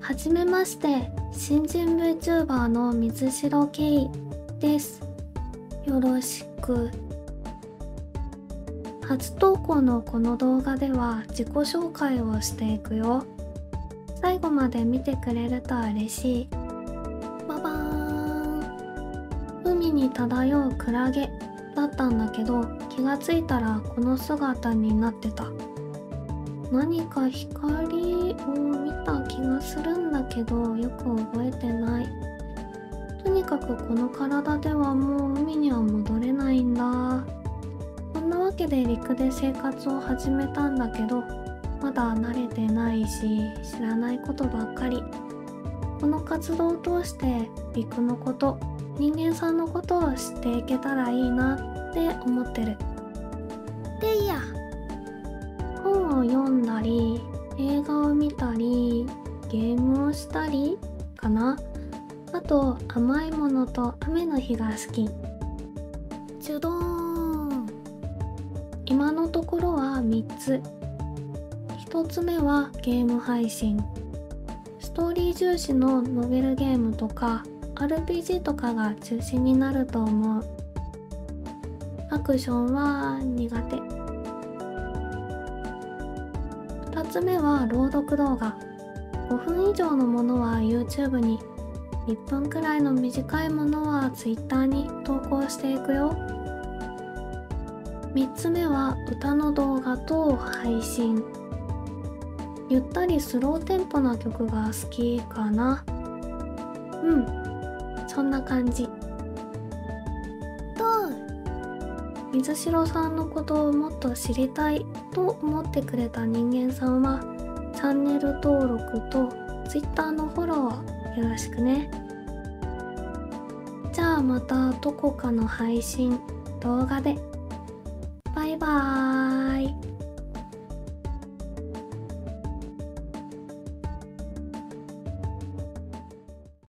はじめまして、新人 VTuber の水城圭です。よろしく。初投稿のこの動画では自己紹介をしていくよ。最後まで見てくれると嬉しい。ババーン。海に漂うクラゲだったんだけど、気がついたらこの姿になってた。何か光を見た気がするんだけど、よく覚えてない。とにかくこの体ではもう海には戻れないんだ。こんなわけで陸で生活を始めたんだけど、まだ慣れてないし、知らないことばっかり。この活動を通して陸のこと、人間さんのことを知っていけたらいいなって思ってる。でいや。本を読んだり、映画を見たり、ゲームをしたりかな。あと甘いものと雨の日が好き。チュドーン。今のところは3つ。1つ目はゲーム配信。ストーリー重視のノベルゲームとか RPG とかが中心になると思う。アクションは苦手。2つ目は朗読動画。5分以上のものは YouTube に、1分くらいの短いものは Twitter に投稿していくよ。3つ目は歌の動画と配信。ゆったりスローテンポな曲が好きかな。そんな感じ。水城さんのことをもっと知りたいと思ってくれた人間さんはチャンネル登録と Twitter のフォローをよろしくね。じゃあまたどこかの配信動画で。バイバーイ。